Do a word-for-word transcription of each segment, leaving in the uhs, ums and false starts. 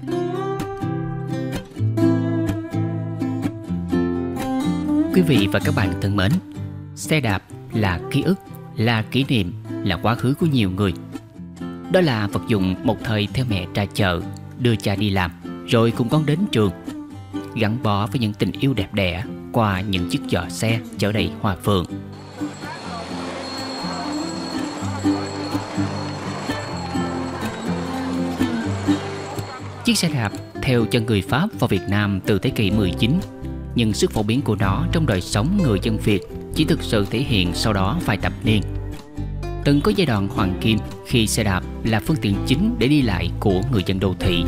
Quý vị và các bạn thân mến, xe đạp là ký ức, là kỷ niệm, là quá khứ của nhiều người. Đó là vật dụng một thời theo mẹ ra chợ, đưa cha đi làm, rồi cùng con đến trường, gắn bó với những tình yêu đẹp đẽ qua những chiếc giỏ xe chở đầy hoa phượng. Chiếc xe đạp theo chân người Pháp vào Việt Nam từ thế kỷ mười chín, nhưng sức phổ biến của nó trong đời sống người dân Việt chỉ thực sự thể hiện sau đó vài thập niên. Từng có giai đoạn hoàng kim khi xe đạp là phương tiện chính để đi lại của người dân đô thị.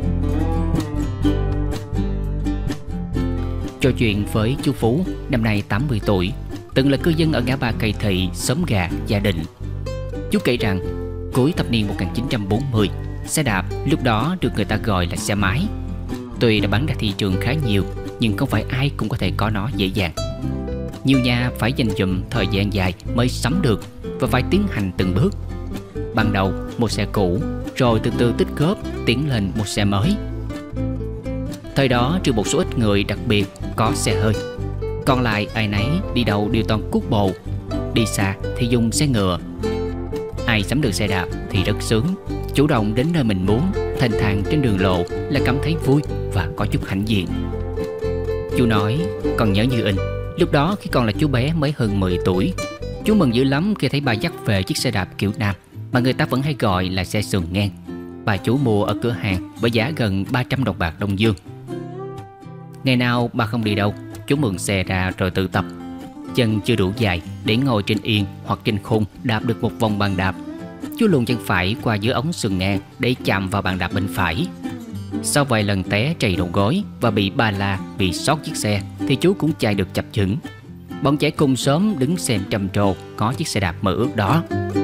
Trò chuyện với chú Phú, năm nay tám mươi tuổi, từng là cư dân ở ngã ba Cây Thị, xóm Gà, Gia Định. Chú kể rằng, cuối thập niên một nghìn chín trăm bốn mươi, xe đạp lúc đó được người ta gọi là xe máy. Tuy đã bán ra thị trường khá nhiều, nhưng không phải ai cũng có thể có nó dễ dàng. Nhiều nhà phải dành dụm thời gian dài mới sắm được và phải tiến hành từng bước. Ban đầu một xe cũ, rồi từ từ tích góp tiến lên một xe mới. Thời đó trừ một số ít người đặc biệt có xe hơi, còn lại ai nấy đi đâu đều toàn cuốc bộ, đi xa thì dùng xe ngựa. Ai sắm được xe đạp thì rất sướng, chủ động đến nơi mình muốn, thênh thang trên đường lộ là cảm thấy vui và có chút hãnh diện. Chú nói còn nhớ như in, lúc đó khi còn là chú bé mới hơn mười tuổi, chú mừng dữ lắm khi thấy bà dắt về chiếc xe đạp kiểu Nam mà người ta vẫn hay gọi là xe sườn ngang. Bà chú mua ở cửa hàng với giá gần ba trăm đồng bạc Đông Dương. Ngày nào bà không đi đâu, chú mượn xe ra rồi tự tập. Chân chưa đủ dài để ngồi trên yên hoặc trên khung đạp được một vòng bàn đạp, chú luồn chân phải qua giữa ống sườn ngang để chạm vào bàn đạp bên phải. Sau vài lần té trầy đầu gối và bị ba la bị sót chiếc xe thì chú cũng chạy được chập chững. Bọn trẻ cùng xóm đứng xem trầm trồ có chiếc xe đạp mơ ước đó.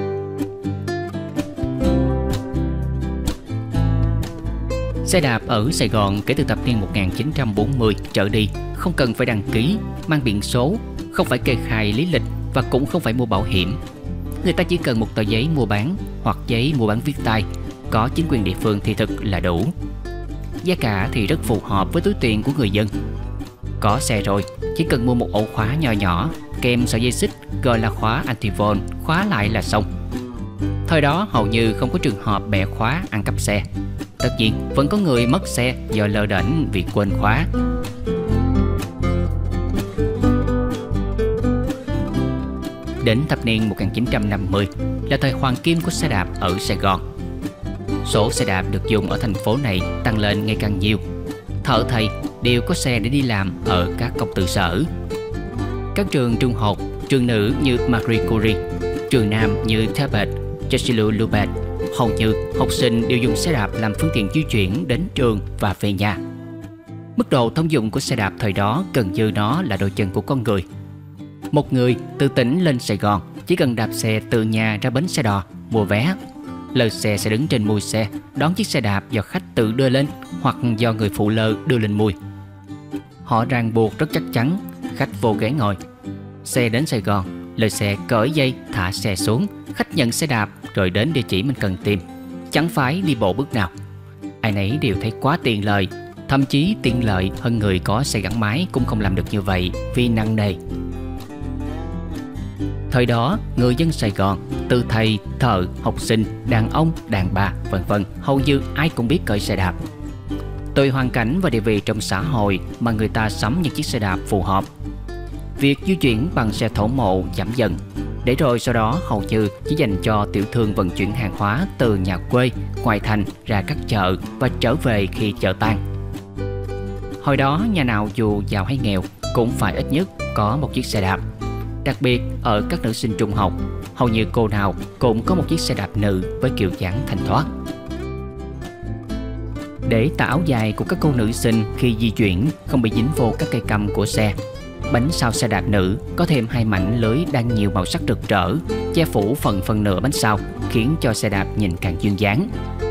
Xe đạp ở Sài Gòn kể từ thập niên một nghìn chín trăm bốn mươi trở đi không cần phải đăng ký, mang biển số, không phải kê khai lý lịch và cũng không phải mua bảo hiểm. Người ta chỉ cần một tờ giấy mua bán hoặc giấy mua bán viết tay, có chính quyền địa phương thì thực là đủ. Giá cả thì rất phù hợp với túi tiền của người dân. Có xe rồi, chỉ cần mua một ổ khóa nhỏ nhỏ kèm sợi dây xích gọi là khóa anti-vol, khóa lại là xong. Thời đó hầu như không có trường hợp bẻ khóa ăn cắp xe. Tất nhiên vẫn có người mất xe do lơ đễnh vì quên khóa. Đến thập niên một nghìn chín trăm năm mươi là thời hoàng kim của xe đạp ở Sài Gòn. Số xe đạp được dùng ở thành phố này tăng lên ngày càng nhiều. Thợ thầy đều có xe để đi làm ở các công ty sở. Các trường trung học, trường nữ như Marie Curie, trường nam như Thabet, Jessilou Loubet, hầu như học sinh đều dùng xe đạp làm phương tiện di chuyển đến trường và về nhà. Mức độ thông dụng của xe đạp thời đó gần như nó là đôi chân của con người. Một người từ tỉnh lên Sài Gòn chỉ cần đạp xe từ nhà ra bến xe đò, mua vé. Lơ xe sẽ đứng trên mui xe đón chiếc xe đạp do khách tự đưa lên hoặc do người phụ lơ đưa lên mui. Họ ràng buộc rất chắc chắn, khách vô ghế ngồi. Xe đến Sài Gòn, lơ xe cởi dây thả xe xuống, khách nhận xe đạp rồi đến địa chỉ mình cần tìm, chẳng phải đi bộ bước nào. Ai nấy đều thấy quá tiện lợi, thậm chí tiện lợi hơn người có xe gắn máy cũng không làm được như vậy vì nặng nề. Thời đó, người dân Sài Gòn, từ thầy, thợ, học sinh, đàn ông, đàn bà, vân vân, hầu như ai cũng biết cởi xe đạp. Tùy hoàn cảnh và địa vị trong xã hội mà người ta sắm những chiếc xe đạp phù hợp. Việc di chuyển bằng xe thổ mộ giảm dần, để rồi sau đó hầu như chỉ dành cho tiểu thương vận chuyển hàng hóa từ nhà quê, ngoại thành ra các chợ và trở về khi chợ tan. Hồi đó, nhà nào dù giàu hay nghèo cũng phải ít nhất có một chiếc xe đạp. Đặc biệt ở các nữ sinh trung học, hầu như cô nào cũng có một chiếc xe đạp nữ với kiểu dáng thanh thoát. Để tà áo dài của các cô nữ sinh khi di chuyển không bị dính vô các cây căm của xe, bánh sau xe đạp nữ có thêm hai mảnh lưới đan nhiều màu sắc rực rỡ, che phủ phần phần nửa bánh sau, khiến cho xe đạp nhìn càng duyên dáng.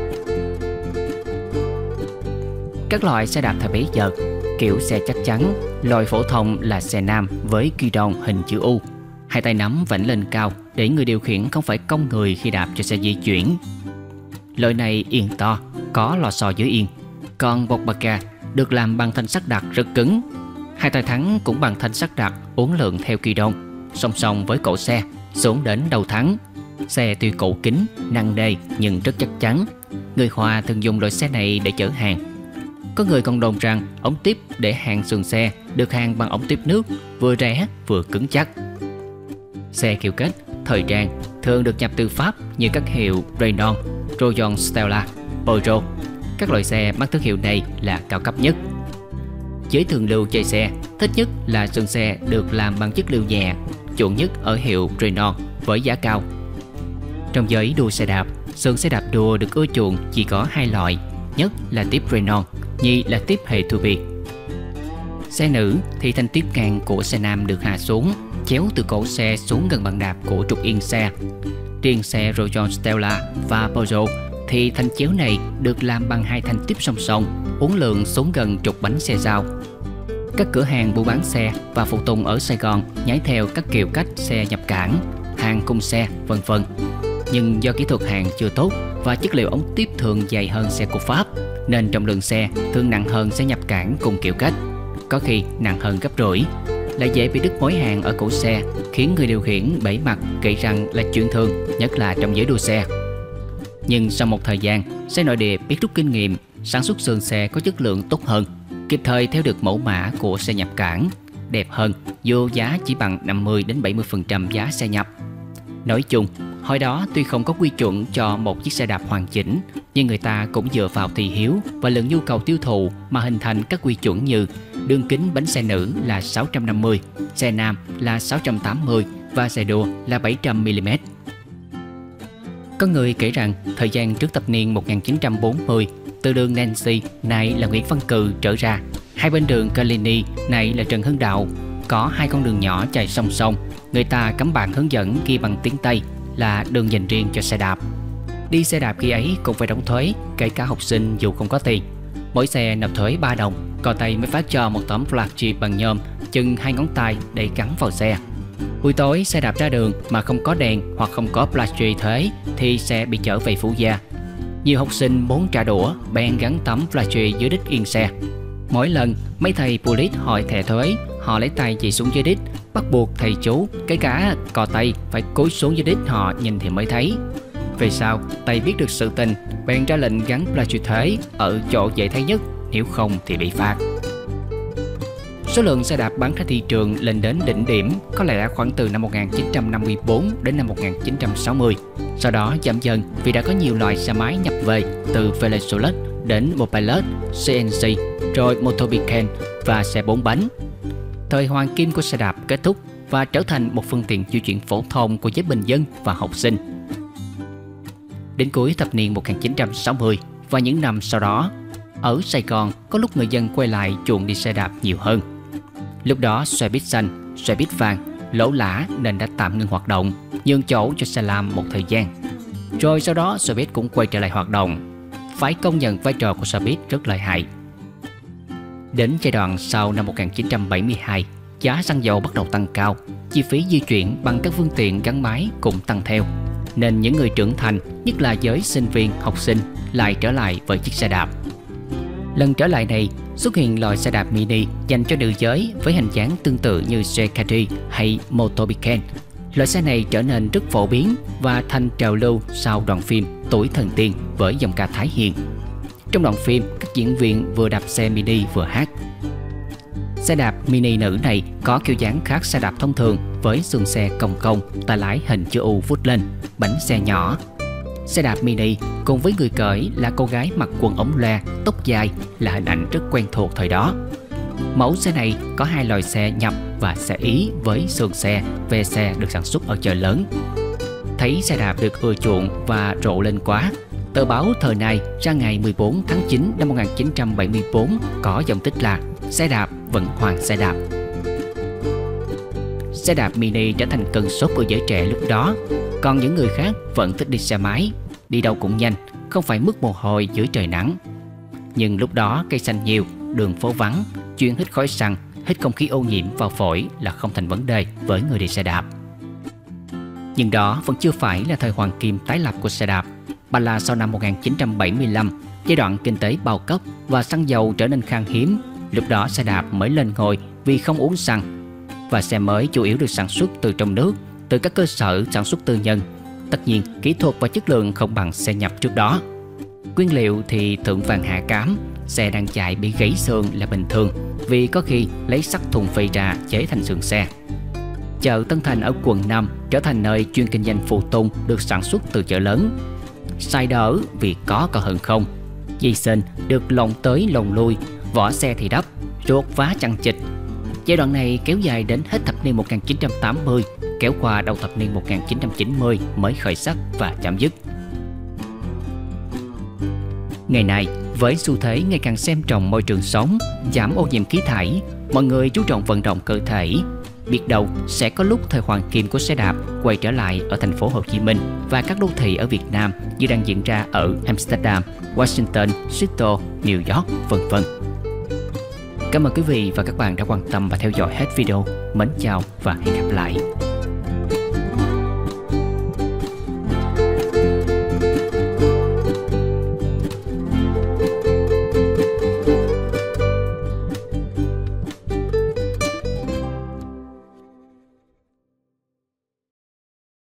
Các loại xe đạp thời bấy giờ, kiểu xe chắc chắn, loại phổ thông là xe nam với ghi đòn hình chữ U, hai tay nắm vảnh lên cao để người điều khiển không phải cong người khi đạp cho xe di chuyển. Loại này yên to, có lò xo dưới yên, Còn bột Baca được làm bằng thanh sắt đặc rất cứng. Hai tay thắng cũng bằng thanh sắt đặc uốn lượn theo kỳ đôn, song song với cổ xe xuống đến đầu thắng. Xe tuy cổ kính, nặng nề nhưng rất chắc chắn. Người Hoa thường dùng loại xe này để chở hàng. Có người còn đồn rằng ống tiếp để hàng sườn xe được hàn bằng ống tiếp nước, vừa rẻ vừa cứng chắc. Xe kiểu kết thời trang thường được nhập từ Pháp như các hiệu Renault, Royal Stella, Peugeot. Các loại xe mang thương hiệu này là cao cấp nhất. Giới thường lưu chơi xe thích nhất là sườn xe được làm bằng chất liệu nhẹ, chuộng nhất ở hiệu Renault với giá cao. Trong giới đua xe đạp, sườn xe đạp đua được ưa chuộng chỉ có hai loại, nhất là tiếp Renault, nhì là tiếp hệ thua biệt. Xe nữ thì thanh tiếp ngang của xe nam được hạ xuống, chéo từ cổ xe xuống gần bàn đạp của trục yên xe. Riêng xe Royal Stella và Peugeot thì thanh chéo này được làm bằng hai thanh tiếp song song, uốn lượn xuống gần trục bánh xe sau. Các cửa hàng buôn bán xe và phụ tùng ở Sài Gòn nhái theo các kiểu cách xe nhập cảng, hàng cung xe, vân vân. Nhưng do kỹ thuật hàng chưa tốt và chất liệu ống tiếp thường dày hơn xe của Pháp, nên trọng lượng xe thường nặng hơn xe nhập cảng cùng kiểu cách, có khi nặng hơn gấp rưỡi, lại dễ bị đứt mối hàng ở cổ xe, khiến người điều khiển bẫy mặt nghĩ rằng là chuyện thường, nhất là trong giới đua xe. Nhưng sau một thời gian, xe nội địa biết rút kinh nghiệm, sản xuất sườn xe có chất lượng tốt hơn, kịp thời theo được mẫu mã của xe nhập cảng, đẹp hơn, dù giá chỉ bằng năm mươi đến bảy mươi phần trăm giá xe nhập. Nói chung, hồi đó tuy không có quy chuẩn cho một chiếc xe đạp hoàn chỉnh, nhưng người ta cũng dựa vào thị hiếu và lượng nhu cầu tiêu thụ mà hình thành các quy chuẩn như đường kính bánh xe nữ là sáu trăm năm mươi, xe nam là sáu trăm tám mươi và xe đua là bảy trăm mi li mét. Có người kể rằng thời gian trước thập niên một nghìn chín trăm bốn mươi, từ đường Nancy này là Nguyễn Văn Cừ trở ra, hai bên đường Calini này là Trần Hưng Đạo, có hai con đường nhỏ chạy song song. Người ta cắm bảng hướng dẫn ghi bằng tiếng Tây là đường dành riêng cho xe đạp. Đi xe đạp khi ấy cũng phải đóng thuế, kể cả học sinh dù không có tiền. Mỗi xe nộp thuế ba đồng, cò Tây mới phát cho một tấm flagship bằng nhôm chừng hai ngón tay để gắn vào xe. Buổi tối xe đạp ra đường mà không có đèn hoặc không có flagship thuế thì xe bị chở về Phú Gia. Nhiều học sinh muốn trả đũa bèn gắn tấm flagship dưới đít yên xe. Mỗi lần mấy thầy police hỏi thẻ thuế, họ lấy tay chỉ xuống dưới đít, bắt buộc thầy chú cái cả cò Tây phải cúi xuống dưới đít họ nhìn thì mới thấy. Về sau Tây biết được sự tình, bèn ra lệnh gắn flagship thuế ở chỗ dễ thấy nhất, nếu không thì bị phạt. Số lượng xe đạp bán ra thị trường lên đến đỉnh điểm có lẽ đã khoảng từ năm một nghìn chín trăm năm mươi tư đến năm một nghìn chín trăm sáu mươi. Sau đó giảm dần vì đã có nhiều loại xe máy nhập về, từ Velosolus đến Mopilot, xê en xê, rồi Motobiken và xe bốn bánh. Thời hoàng kim của xe đạp kết thúc và trở thành một phương tiện di chuyển phổ thông của giới bình dân và học sinh. Đến cuối thập niên một nghìn chín trăm sáu mươi và những năm sau đó, ở Sài Gòn có lúc người dân quay lại chuộng đi xe đạp nhiều hơn. Lúc đó xe buýt xanh, xe buýt vàng lỗ lã nên đã tạm ngưng hoạt động, nhường chỗ cho xe lam một thời gian. Rồi sau đó xe buýt cũng quay trở lại hoạt động. Phải công nhận vai trò của xe buýt rất lợi hại. Đến giai đoạn sau năm một nghìn chín trăm bảy mươi hai, giá xăng dầu bắt đầu tăng cao, chi phí di chuyển bằng các phương tiện gắn máy cũng tăng theo, nên những người trưởng thành, nhất là giới sinh viên, học sinh lại trở lại với chiếc xe đạp. Lần trở lại này xuất hiện loại xe đạp mini dành cho nữ giới với hình dáng tương tự như xe Caddy hay Motobiken. Loại xe này trở nên rất phổ biến và thành trào lưu sau đoạn phim Tuổi Thần Tiên với giọng ca Thái Hiền. Trong đoạn phim, các diễn viên vừa đạp xe mini vừa hát. Xe đạp mini nữ này có kiểu dáng khác xe đạp thông thường với sườn xe cong cong, tay lái hình chữ U vút lên, bánh xe nhỏ. Xe đạp mini cùng với người cởi là cô gái mặc quần ống loe, tóc dài là hình ảnh rất quen thuộc thời đó. Mẫu xe này có hai loại xe nhập và xe Ý với sườn xe, ve xe được sản xuất ở chợ lớn. Thấy xe đạp được ưa chuộng và rộ lên quá, tờ báo Thời Nay ra ngày mười bốn tháng chín năm một nghìn chín trăm bảy mươi tư có dòng tích là xe đạp vẫn hoàng xe đạp. Xe đạp mini trở thành cơn sốt của giới trẻ lúc đó, còn những người khác vẫn thích đi xe máy, đi đâu cũng nhanh, không phải mứt mồ hôi dưới trời nắng. Nhưng lúc đó cây xanh nhiều, đường phố vắng, chuyện hít khói xăng, hít không khí ô nhiễm vào phổi là không thành vấn đề với người đi xe đạp. Nhưng đó vẫn chưa phải là thời hoàng kim tái lập của xe đạp, mà là sau năm một nghìn chín trăm bảy mươi lăm, Giai đoạn kinh tế bao cấp và xăng dầu trở nên khan hiếm, lúc đó xe đạp mới lên ngôi vì không uống xăng. Và xe mới chủ yếu được sản xuất từ trong nước, từ các cơ sở sản xuất tư nhân. Tất nhiên, kỹ thuật và chất lượng không bằng xe nhập trước đó. Nguyên liệu thì thượng vàng hạ cám, xe đang chạy bị gãy sườn là bình thường, vì có khi lấy sắt thùng phi ra chế thành sườn xe. Chợ Tân Thành ở quận năm trở thành nơi chuyên kinh doanh phụ tùng được sản xuất từ chợ lớn. Xài đỡ vì có còn hơn không. Dây sên được lồng tới lồng lui, vỏ xe thì đắp, ruột vá chằng chịt. Giai đoạn này kéo dài đến hết thập niên một nghìn chín trăm tám mươi, kéo qua đầu thập niên một nghìn chín trăm chín mươi mới khởi sắc và chấm dứt. Ngày nay, với xu thế ngày càng xem trọng môi trường sống, giảm ô nhiễm khí thải, mọi người chú trọng vận động cơ thể. Biết đâu sẽ có lúc thời hoàng kim của xe đạp quay trở lại ở thành phố Hồ Chí Minh và các đô thị ở Việt Nam như đang diễn ra ở Amsterdam, Washington, Seattle, New York, vân vân. Cảm ơn quý vị và các bạn đã quan tâm và theo dõi hết video. Mến chào và hẹn gặp lại.